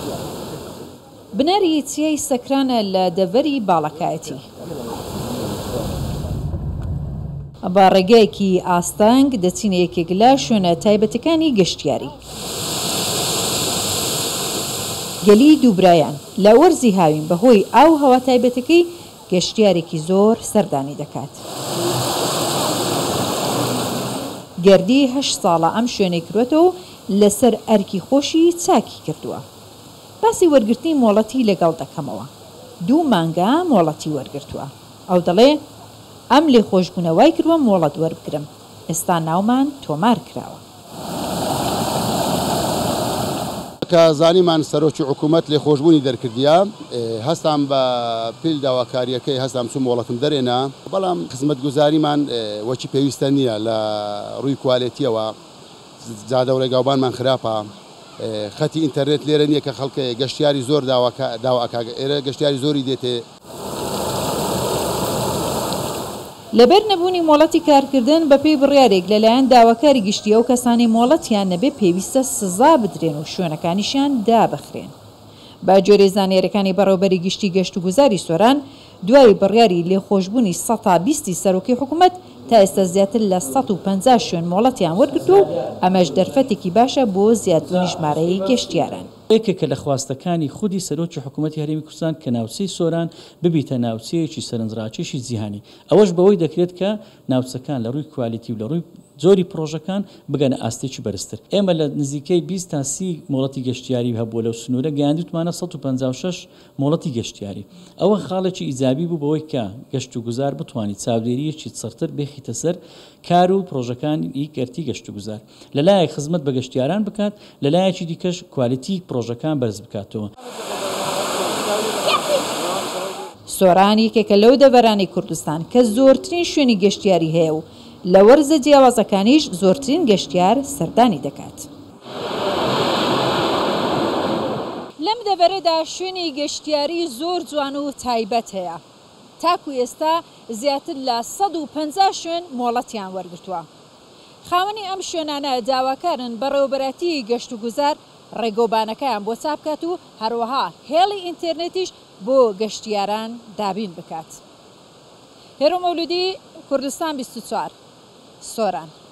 بنەری چیای سەکرانە لە دەڤەری باڵەکایەتی. بە ڕێگایەکی ئاستانگ دەچینە یەکێک لە شوێنە تایبەتەکانی گەشتیاری. گەلی دووبرایان لە وەرزی هاوین بەهۆی ئاو هەوا تایبەتەکەی گەشتیارێکی زۆر سەردانی دەکات. گەردی 8 ساڵە ئەم شوێنەی کروێتەوە لەسەر ئەرکی خۆشی چاکی کردووە. باسی وەرگرتنی مۆڵەتی لەگەڵ دەکەمەوە. 2 مانگە مۆڵەتی وەرگرتووە. ئەو دەڵێ ئەم لێ خۆشبوونەوەی کردووە مۆڵەت وەربگرم. ئێستا ناومان تۆمار کراوە. کە زانیمان سەرۆکی حکوومەت لێ خۆشبوونی دەرکردیە، هەستام بە پێل داواکاریەکەی هەستام چوو مۆڵەتم دەرێنا، بەڵام خزمەتگوزاریمان وەکی پێویستە نییە لە ڕووی کوالێتیەوە. جادە و ڕێگاوبانمان خراپە، خەتی ئینتەرنێت لێرە نییە کە خەڵکە گەشتیاری زۆر داواکە ئێرە گەشتیاری زۆری دێتێ. لەبەر نەبوونی مۆڵەتی کارکردن بە پێی بڕیارێک لەلایەن داواکاری گشتیە و کەسانی مۆڵەتیان نەبێ پێویستە سزا بدرێن و شوێنەکانیشیان دابەخرێن. با جۆرێ زانیاریەکانی بەڕێوەبەری گشتی گەشت و گوزاری سۆران دوای بڕیاری لێخۆشبوونی 120 سەرۆکی حکوومەت تا ئێستا زیاتر لە 150 شوێن مۆڵەتیان وەرگرتو و ئەمەش دەرفەتێکی باشە بۆ زیادبوونی ژمارەی گەشتیاران. یەکێکە لە خواستەکانی خودی سەرۆکی حکوومەتی هەرێمی کوردستان کە ناوچەی سۆران ببیتە ناوچەیەکی سەرنجڕاکێشی جیهانی. ئەوەش بەوەی دەکرێت کە ناوچەکان لە ڕووی کوالیتی و لە ڕووی زۆری پرۆژەکان بگەنە ئاستێکی بەرزتر. ئێمە لە نزیکەی 20 تا 30 مۆڵەتی گەشتیاری هەبووە لەو سنوورە گەیاندوتمانە 156 مۆڵەتی گەشتیاری. ئەوە خاڵێکی ئیجابی بوو بەوەی کە گەشت و گوزار بتوانێت چاودێریەکی چڕتر بێخیتە سەر کار و پرۆژەکانی گەرتی گەشت و گوزار. لەلایەک خزمەت بە گەشتیاران بکات، لەلایەکی دیکەش کوالیتی پرۆژەکان بەرز بکاتەوە. سۆران یەکێکە لەو دەڤەرانی کوردستان کە زۆرترین شوێنی گەشتیاری هەیە و لە وەرزە جیاوازەکانیش زۆرترین گەشتیار سەردانی دەکات. لەم دەڤەرەدا شوێنی گەشتیاری زۆر جوان و تایبەت هەیە. تاکو ئێستا زیاتر لە 150 شوێن مۆڵەتیان وەرگرتووە. خاوەنی ئەم شوێنانە داواکارن بەڕێوەبەراتی گەشت و گوزار ڕێگۆبانەکەیان بۆ چاپ بکات و هەروەها هێڵی ئینتەرنێتیش بۆ گەشتیاران دابین بکات. هێرۆ مەولودی، کوردستان 24 سۆران.